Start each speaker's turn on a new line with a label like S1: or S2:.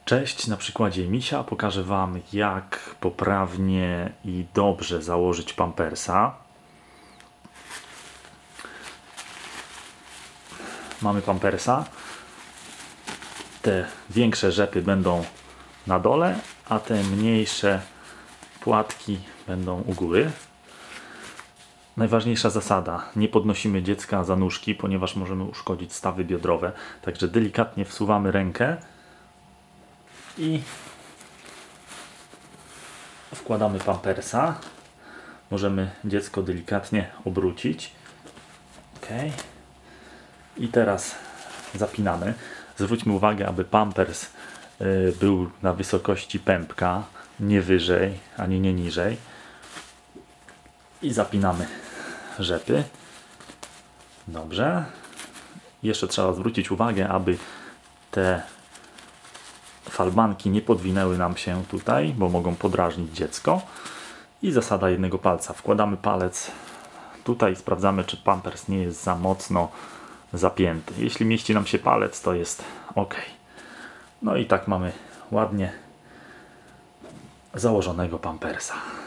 S1: Cześć, na przykładzie misia pokażę Wam, jak poprawnie i dobrze założyć pampersa. Mamy pampersa. Te większe rzepy będą na dole, a te mniejsze płatki będą u góry. Najważniejsza zasada: nie podnosimy dziecka za nóżki, ponieważ możemy uszkodzić stawy biodrowe. Także delikatnie wsuwamy rękę i wkładamy pampersa. Możemy dziecko delikatnie obrócić. Ok. I teraz zapinamy. Zwróćmy uwagę, aby pampers był na wysokości pępka, nie wyżej ani nie niżej. I zapinamy rzepy. Dobrze. Jeszcze trzeba zwrócić uwagę, aby te falbanki nie podwinęły nam się tutaj, bo mogą podrażnić dziecko. I zasada jednego palca. Wkładamy palec tutaj i sprawdzamy, czy pampers nie jest za mocno zapięty. Jeśli mieści nam się palec, to jest ok. No i tak mamy ładnie założonego pampersa.